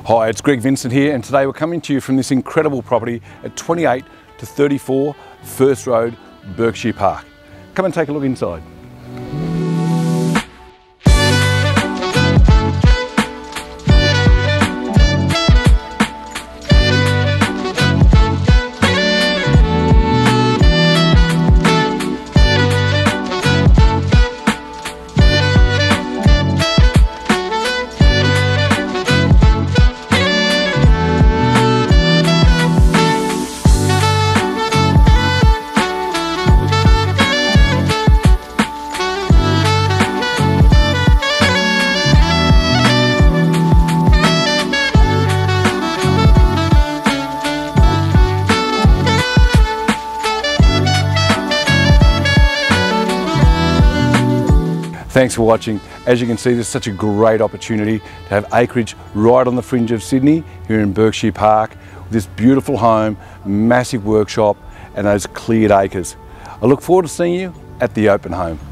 Hi, it's Greg Vincent here, and today we're coming to you from this incredible property at 28 to 34 First Road, Berkshire Park. Come and take a look inside. Thanks for watching. As you can see, this is such a great opportunity to have acreage right on the fringe of Sydney, here in Berkshire Park, with this beautiful home, massive workshop, and those cleared acres. I look forward to seeing you at the open home.